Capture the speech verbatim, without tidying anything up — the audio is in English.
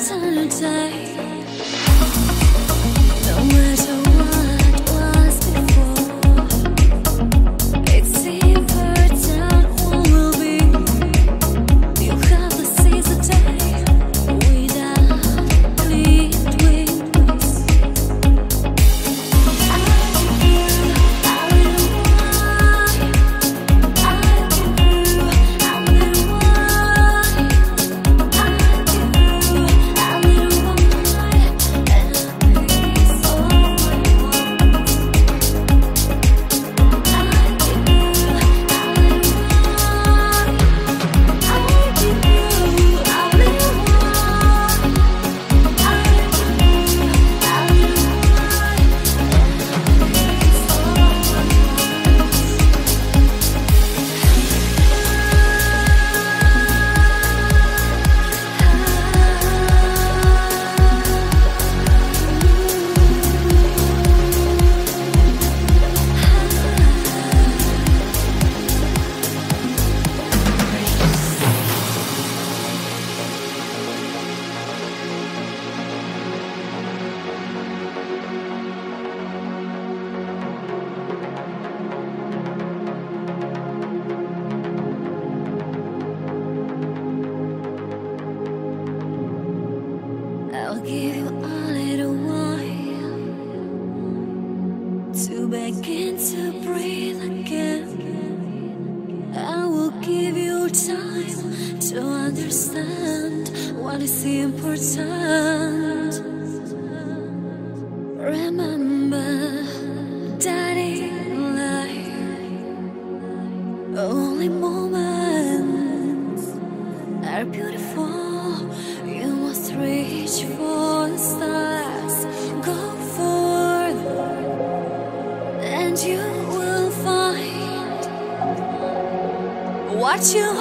eternity. No matter what was before, it's important what will be. You have to seize the day without clean wings. I give you a little wine. I give you a little wine. I give you a little wine, and it's all I want. I give you a little wine. I give you a little wine. I give you a little wine, and it's all I I'll give you a little while to begin to breathe again. I will give you time to understand what is important. Remember that in life, only moments are beautiful. You must reach for the stars, go forth, and you will find what you